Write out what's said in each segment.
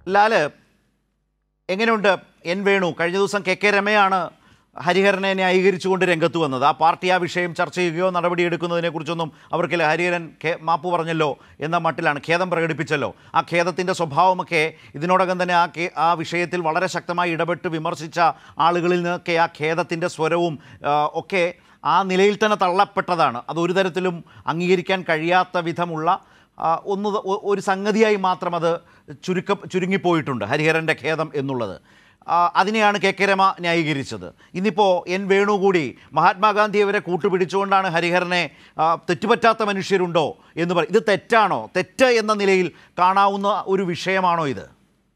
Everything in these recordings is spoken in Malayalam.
ലാല്, എങ്ങനെയുണ്ട് എൻ വേണു? കഴിഞ്ഞ ദിവസം കെ രമയാണ് ഹരിഹരനെ ന്യായീകരിച്ചുകൊണ്ട് രംഗത്ത് വന്നത്. ആ പാർട്ടി ആ വിഷയം ചർച്ച ചെയ്യുകയോ നടപടിയെടുക്കുന്നതിനെക്കുറിച്ചൊന്നും അവർക്കില്ല. ഹരിഹരൻ മാപ്പ് പറഞ്ഞല്ലോ എന്ന മട്ടിലാണ്, ഖേദം പ്രകടിപ്പിച്ചല്ലോ. ആ ഖേദത്തിൻ്റെ സ്വഭാവമൊക്കെ ഇതിനോടകം തന്നെ ആ വിഷയത്തിൽ വളരെ ശക്തമായി ഇടപെട്ട് വിമർശിച്ച ആളുകളിൽ നിന്നൊക്കെ ആ ഖേദത്തിൻ്റെ സ്വരവും ഒക്കെ ആ നിലയിൽ തന്നെ തള്ളപ്പെട്ടതാണ്. അതൊരു തരത്തിലും അംഗീകരിക്കാൻ കഴിയാത്ത വിധമുള്ള ഒരു സംഗതിയായി മാത്രം അത് ചുരുങ്ങിപ്പോയിട്ടുണ്ട് ഹരിഹരൻ്റെ ഖേദം എന്നുള്ളത്. അതിനെയാണ് കെ രമ ന്യായീകരിച്ചത്. ഇന്നിപ്പോൾ എൻ വേണു കൂടി മഹാത്മാഗാന്ധി അവരെ കൂട്ടുപിടിച്ചുകൊണ്ടാണ് ഹരിഹരനെ തെറ്റുപറ്റാത്ത മനുഷ്യരുണ്ടോ എന്ന് പറയും. ഇത് തെറ്റാണോ? തെറ്റ് എന്ന നിലയിൽ കാണാവുന്ന ഒരു വിഷയമാണോ ഇത്?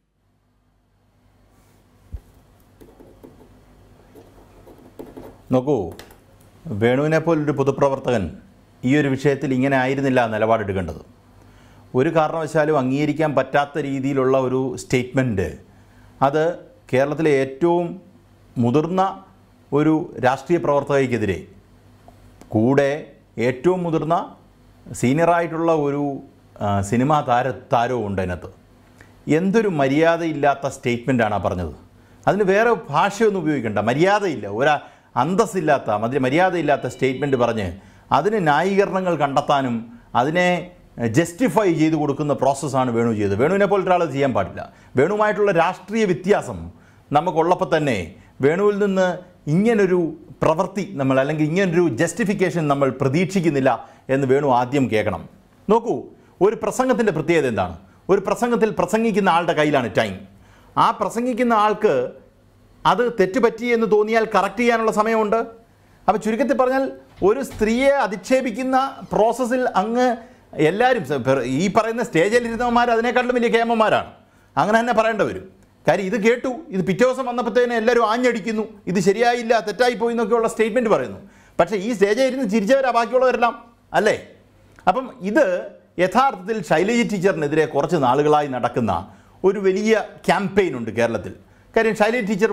നോക്കൂ, വേണുവിനെ പോലൊരു പൊതുപ്രവർത്തകൻ ഈ ഒരു വിഷയത്തിൽ ഇങ്ങനെ ആയിരുന്നില്ല നിലപാടെടുക്കേണ്ടത്. ഒരു കാരണവശാലും അംഗീകരിക്കാൻ പറ്റാത്ത രീതിയിലുള്ള ഒരു സ്റ്റേറ്റ്മെൻറ്റ് അത് കേരളത്തിലെ ഏറ്റവും മുതിർന്ന ഒരു രാഷ്ട്രീയ പ്രവർത്തകയ്ക്കെതിരെ, കൂടെ ഏറ്റവും മുതിർന്ന സീനിയറായിട്ടുള്ള ഒരു സിനിമാ താരവും ഉണ്ട് അതിനകത്ത്. എന്തൊരു മര്യാദയില്ലാത്ത സ്റ്റേറ്റ്മെൻറ്റാണ് ആ പറഞ്ഞത്. അതിന് വേറെ ഭാഷയൊന്നും ഉപയോഗിക്കേണ്ട. മര്യാദയില്ല, അന്തസ്സില്ലാത്ത മര്യാദയില്ലാത്ത സ്റ്റേറ്റ്മെൻറ്റ് പറഞ്ഞ് അതിന് ന്യായീകരണങ്ങൾ കണ്ടെത്താനും അതിനെ ജസ്റ്റിഫൈ ചെയ്ത് കൊടുക്കുന്ന പ്രോസസ്സാണ് വേണു ചെയ്തത്. വേണുവിനെ പോലത്തെ ഒരാൾ ചെയ്യാൻ പാടില്ല. വേണുവുമായിട്ടുള്ള രാഷ്ട്രീയ വ്യത്യാസം നമുക്കുള്ളപ്പോൾ തന്നെ വേണുവിൽ നിന്ന് ഇങ്ങനൊരു പ്രവൃത്തി അല്ലെങ്കിൽ ഇങ്ങനൊരു ജസ്റ്റിഫിക്കേഷൻ നമ്മൾ പ്രതീക്ഷിക്കുന്നില്ല എന്ന് വേണു ആദ്യം കേൾക്കണം. നോക്കൂ, ഒരു പ്രസംഗത്തിൻ്റെ പ്രത്യേകത എന്താണ്? ഒരു പ്രസംഗത്തിൽ പ്രസംഗിക്കുന്ന ആളുടെ കയ്യിലാണ് ടൈം. ആ പ്രസംഗിക്കുന്ന ആൾക്ക് അത് തെറ്റുപറ്റി എന്ന് തോന്നിയാൽ കറക്റ്റ് ചെയ്യാനുള്ള സമയമുണ്ട്. അപ്പോൾ ചുരുക്കത്തിൽ പറഞ്ഞാൽ ഒരു സ്ത്രീയെ അധിക്ഷേപിക്കുന്ന പ്രോസസ്സിൽ എല്ലാവരും ഈ പറയുന്ന സ്റ്റേജിലിരുന്നവന്മാർ അതിനേക്കാളും വലിയ കേമന്മാരാണ്. അങ്ങനെ തന്നെ പറയേണ്ടി വരും. കാര്യം ഇത് കേട്ടു, ഇത് പിറ്റേ ദിവസം വന്നപ്പോഴത്തേനും എല്ലാവരും ആഞ്ഞടിക്കുന്നു, ഇത് ശരിയായില്ല, തെറ്റായിപ്പോയി എന്നൊക്കെയുള്ള സ്റ്റേറ്റ്മെൻറ്റ് പറയുന്നു. പക്ഷേ ഈ സ്റ്റേജിൽ ഇരുന്ന് ചിരിച്ചവരാ ബാക്കിയുള്ളവരെല്ലാം, അല്ലേ? അപ്പം ഇത് യഥാർത്ഥത്തിൽ ശൈലജ ടീച്ചറിനെതിരെ കുറച്ച് നാളുകളായി നടക്കുന്ന ഒരു വലിയ ക്യാമ്പയിൻ ഉണ്ട് കേരളത്തിൽ. കാര്യം ശൈലജ ടീച്ചർ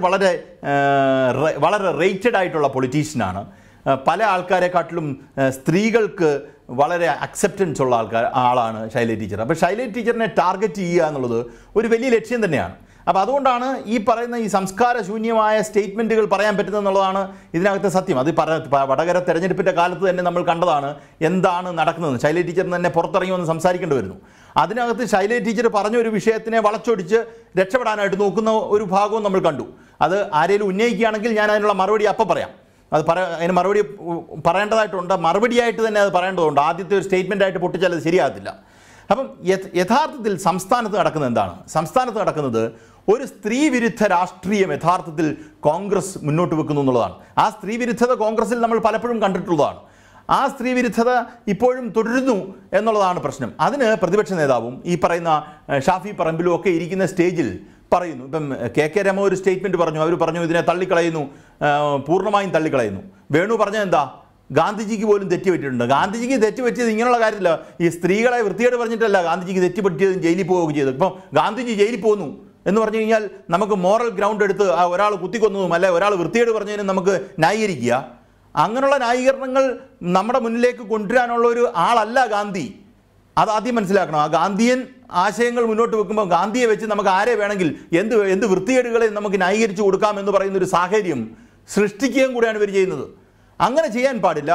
വളരെ റേറ്റഡ് ആയിട്ടുള്ള പൊളിറ്റീഷ്യനാണ്. പല ആൾക്കാരെക്കാട്ടിലും സ്ത്രീകൾക്ക് വളരെ അക്സെപ്റ്റൻസ് ഉള്ള ആളാണ് ശൈലജ ടീച്ചർ. അപ്പോൾ ശൈലജ ടീച്ചറിനെ ടാർഗറ്റ് ചെയ്യുക എന്നുള്ളത് ഒരു വലിയ ലക്ഷ്യം തന്നെയാണ്. അപ്പോൾ അതുകൊണ്ടാണ് ഈ പറയുന്ന ഈ സംസ്കാരശൂന്യമായ സ്റ്റേറ്റ്മെൻറ്റുകൾ പറയാൻ പറ്റുന്നതെന്നുള്ളതാണ് ഇതിനകത്തെ സത്യം. അത് വടകര തെരഞ്ഞെടുപ്പിൻ്റെ കാലത്ത് തന്നെ നമ്മൾ കണ്ടതാണ് എന്താണ് നടക്കുന്നത്. ശൈലജ ടീച്ചർ തന്നെ പുറത്തിറങ്ങി വന്ന് സംസാരിക്കേണ്ടി വരുന്നു. അതിനകത്ത് ശൈലജ ടീച്ചർ പറഞ്ഞ ഒരു വിഷയത്തിനെ വളച്ചൊടിച്ച് രക്ഷപ്പെടാനായിട്ട് നോക്കുന്ന ഒരു ഭാഗവും നമ്മൾ കണ്ടു. അത് ആരെങ്കിലും ഉന്നയിക്കുകയാണെങ്കിൽ ഞാൻ അതിനുള്ള മറുപടി അപ്പം പറയാം. അതിന് മറുപടി പറയേണ്ടതായിട്ടുണ്ട്, മറുപടിയായിട്ട് തന്നെ അത് പറയേണ്ടതുണ്ട്. ആദ്യത്തെ ഒരു സ്റ്റേറ്റ്മെൻറ്റായിട്ട് പൊട്ടിച്ചാൽ അത് ശരിയാകത്തില്ല. അപ്പം യഥാർത്ഥത്തിൽ സംസ്ഥാനത്ത് നടക്കുന്നത് എന്താണ്? സംസ്ഥാനത്ത് നടക്കുന്നത് ഒരു സ്ത്രീ വിരുദ്ധ രാഷ്ട്രീയം യഥാർത്ഥത്തിൽ കോൺഗ്രസ് മുന്നോട്ട് വെക്കുന്നു എന്നുള്ളതാണ്. ആ സ്ത്രീ വിരുദ്ധത കോൺഗ്രസിൽ നമ്മൾ പലപ്പോഴും കണ്ടിട്ടുള്ളതാണ്. ആ സ്ത്രീ വിരുദ്ധത ഇപ്പോഴും തുടരുന്നു എന്നുള്ളതാണ് പ്രശ്നം. അതിന് പ്രതിപക്ഷ നേതാവും ഈ പറയുന്ന ഷാഫി പറമ്പിലും ഒക്കെ ഇരിക്കുന്ന സ്റ്റേജിൽ പറയുന്നു. ഇപ്പം കെ രമ ഒരു സ്റ്റേറ്റ്മെൻറ്റ് പറഞ്ഞു, അവർ പറഞ്ഞു ഇതിനെ തള്ളിക്കളയുന്നു, പൂർണ്ണമായും തള്ളിക്കളയുന്നു. വേണു പറഞ്ഞത് എന്താ? ഗാന്ധിജിക്ക് പോലും തെറ്റുപറ്റിയിട്ടുണ്ട്. ഗാന്ധിജിക്ക് തെറ്റുപറ്റിയത് ഇങ്ങനെയുള്ള കാര്യത്തില്ല. ഈ സ്ത്രീകളെ വൃത്തിയോട് പറഞ്ഞിട്ടല്ല ഗാന്ധിജിക്ക് തെറ്റുപറ്റിയതും ജയിലിൽ പോവുകയും ചെയ്തു. ഇപ്പം ഗാന്ധിജി ജയിലിൽ പോന്നു എന്ന് പറഞ്ഞു കഴിഞ്ഞാൽ നമുക്ക് മോറൽ ഗ്രൗണ്ട് എടുത്ത് ഒരാൾ കുത്തിക്കൊന്നതും അല്ലെ ഒരാൾ വൃത്തിയോട് പറഞ്ഞതിനും നമുക്ക് ന്യായീകരിക്കുക. അങ്ങനെയുള്ള ന്യായീകരണങ്ങൾ നമ്മുടെ മുന്നിലേക്ക് കൊണ്ടുവരാനുള്ള ഒരു ആളല്ല ഗാന്ധി. അതാദ്യം മനസ്സിലാക്കണം. ആ ഗാന്ധിയൻ ആശയങ്ങൾ മുന്നോട്ട് വെക്കുമ്പോൾ ഗാന്ധിയെ വെച്ച് നമുക്ക് ആരെ വേണമെങ്കിൽ എന്ത് വൃത്തികേടുകളെ നമുക്ക് ന്യായീകരിച്ചു കൊടുക്കാം എന്ന് പറയുന്നൊരു സാഹചര്യം സൃഷ്ടിക്കുകയും കൂടെയാണ് ഇവർ ചെയ്യുന്നത്. അങ്ങനെ ചെയ്യാൻ പാടില്ല.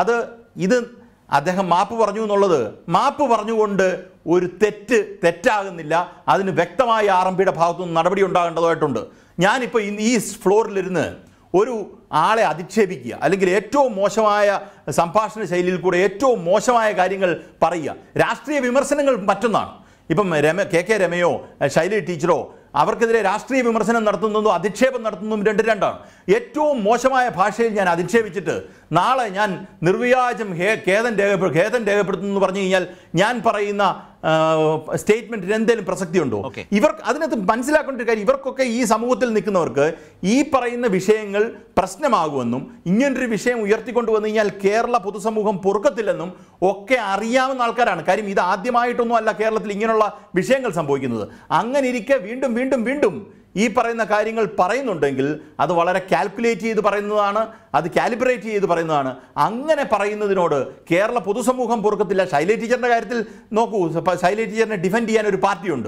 ഇത് അദ്ദേഹം മാപ്പ് പറഞ്ഞു എന്നുള്ളത് മാപ്പ് പറഞ്ഞുകൊണ്ട് ഒരു തെറ്റാകുന്നില്ല. അതിന് വ്യക്തമായ ആർഎംപിയുടെ ഭാഗത്തുനിന്ന് നടപടി ഉണ്ടാകേണ്ടതായിട്ടുണ്ട്. ഞാനിപ്പോൾ ഈ ഫ്ലോറിലിരുന്ന് ഒരു ആളെ അധിക്ഷേപിക്കുക അല്ലെങ്കിൽ ഏറ്റവും മോശമായ സംഭാഷണ ശൈലിയിൽ കൂടെ ഏറ്റവും മോശമായ കാര്യങ്ങൾ പറയുക, രാഷ്ട്രീയ വിമർശനങ്ങൾ മറ്റൊന്നാണ്. ഇപ്പം കെ രമയോ ശൈലജ ടീച്ചറോ അവർക്കെതിരെ രാഷ്ട്രീയ വിമർശനം നടത്തുന്നതും അധിക്ഷേപം നടത്തുന്നതും രണ്ടാണ്. ഏറ്റവും മോശമായ ഭാഷയിൽ ഞാൻ അധിക്ഷേപിച്ചിട്ട് നാളെ ഞാൻ നിർവ്യാജം ഖേദം രേഖപ്പെടുത്തുന്നു എന്ന് പറഞ്ഞു കഴിഞ്ഞാൽ ഞാൻ പറയുന്ന സ്റ്റേറ്റ്മെന്റിന് എന്തെങ്കിലും പ്രസക്തിയുണ്ടോ? അതിനകത്ത് മനസ്സിലാക്കേണ്ട ഒരു കാര്യം, ഇവർക്കൊക്കെ ഈ സമൂഹത്തിൽ നിൽക്കുന്നവർക്ക് ഈ പറയുന്ന വിഷയങ്ങൾ പ്രശ്നമാകുമെന്നും ഇങ്ങനൊരു വിഷയം ഉയർത്തിക്കൊണ്ടുവന്നു കഴിഞ്ഞാൽ കേരള പൊതുസമൂഹം പൊറുക്കത്തില്ലെന്നും ഒക്കെ അറിയാവുന്ന ആൾക്കാരാണ്. കാര്യം ഇത് ആദ്യമായിട്ടൊന്നും അല്ല കേരളത്തിൽ ഇങ്ങനെയുള്ള വിഷയങ്ങൾ സംഭവിക്കുന്നത്. അങ്ങനെ ഇരിക്കെ വീണ്ടും വീണ്ടും വീണ്ടും ഈ പറയുന്ന കാര്യങ്ങൾ പറയുന്നുണ്ടെങ്കിൽ അത് വളരെ കാൽക്കുലേറ്റ് ചെയ്ത് പറയുന്നതാണ്, അത് കാലിബ്രേറ്റ് ചെയ്ത് പറയുന്നതാണ്. അങ്ങനെ പറയുന്നതിനോട് കേരള പൊതുസമൂഹം പൊറുക്കത്തില്ല. ശൈലജ ടീച്ചറിൻ്റെ കാര്യത്തിൽ നോക്കൂ, ശൈലജ ടീച്ചറിനെ ഡിഫെൻഡ് ചെയ്യാൻ ഒരു പാർട്ടിയുണ്ട്.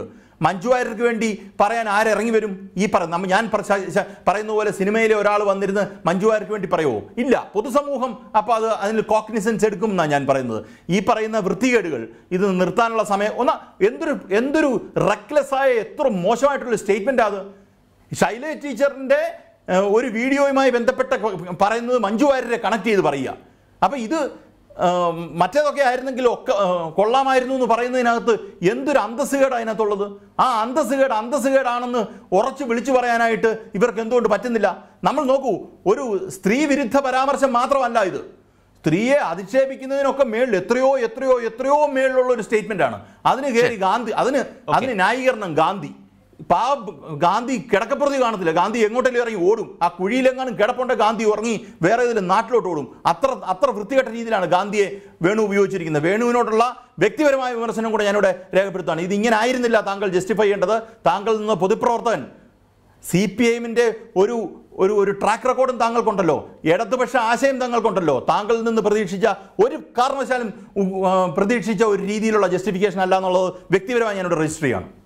മഞ്ജു വാര്യർക്ക് വേണ്ടി പറയാൻ ആരിറങ്ങി വരും? ഈ ഞാൻ പറയുന്ന പോലെ സിനിമയിലെ ഒരാൾ വന്നിരുന്ന് മഞ്ജു വാര്യർക്ക് വേണ്ടി പറയുമോ? ഇല്ല. പൊതുസമൂഹം അപ്പോൾ അതിന് കോഗ്നിസൻസ് എടുക്കും എന്നാണ് ഞാൻ പറയുന്നത്. ഈ പറയുന്ന വൃത്തികേടുകൾ ഇത് നിർത്താനുള്ള സമയം എന്തൊരു റെക്ലെസ്സായ എത്ര മോശമായിട്ടുള്ള സ്റ്റേറ്റ്മെൻറ്റാണ് അത്. ശൈലജ ടീച്ചറിൻ്റെ ഒരു വീഡിയോയുമായി ബന്ധപ്പെട്ട് പറയുന്നത് മഞ്ജു വാര്യരെ കണക്ട് ചെയ്ത് പറയുക. അപ്പം ഇത് മറ്റേതൊക്കെ ആയിരുന്നെങ്കിലും ഒക്കെ കൊള്ളാമായിരുന്നു എന്ന് പറയുന്നതിനകത്ത് എന്തൊരു അന്തസ്സുകേട് അതിനകത്തുള്ളത്. ആ അന്തസ്സുകേടാണെന്ന് ഉറച്ചു വിളിച്ചു പറയാനായിട്ട് ഇവർക്ക് എന്തുകൊണ്ട് പറ്റുന്നില്ല? നമ്മൾ നോക്കൂ, ഒരു സ്ത്രീ വിരുദ്ധ പരാമർശം മാത്രമല്ല ഇത്. സ്ത്രീയെ അധിക്ഷേപിക്കുന്നതിനൊക്കെ മേളിൽ എത്രയോ മേളിലുള്ള ഒരു സ്റ്റേറ്റ്മെൻ്റാണ്. അതിന് കയറി ഗാന്ധി, അതിന് ന്യായീകരണം ഗാന്ധി കിടക്കപ്പുറത്ത് കാണത്തില്ല. ഗാന്ധി എങ്ങോട്ടെങ്കിലും ഇറങ്ങി ഓടും. ആ കുഴിയിലെങ്ങാനും കിടപ്പുണ്ട് ഗാന്ധി ഉറങ്ങി വേറെ ഏതെങ്കിലും നാട്ടിലോട്ട് ഓടും. അത്ര വൃത്തികെട്ട രീതിയിലാണ് ഗാന്ധിയെ വേണു ഉപയോഗിച്ചിരിക്കുന്നത്. വേണുവിനോടുള്ള വ്യക്തിപരമായ വിമർശനം കൂടെ ഞാനിവിടെ രേഖപ്പെടുത്താണ്. ഇതിങ്ങനെ ആയിരുന്നില്ല താങ്കൾ ജസ്റ്റിഫൈ ചെയ്യേണ്ടത്. താങ്കൾ നിന്ന് പൊതുപ്രവർത്തകൻ, CPIഎമ്മിൻ്റെ ഒരു ട്രാക്ക് റെക്കോർഡും താങ്കൾക്കുണ്ടല്ലോ, ഇടതുപക്ഷ ആശയം താങ്കൾക്കുണ്ടല്ലോ. താങ്കളിൽ നിന്ന് ഒരു കാരണവശാലും പ്രതീക്ഷിച്ച ഒരു രീതിയിലുള്ള ജസ്റ്റിഫിക്കേഷൻ അല്ല എന്നുള്ളത് വ്യക്തിപരമായി ഞാനിവിടെ രജിസ്റ്റർ ചെയ്യാണ്.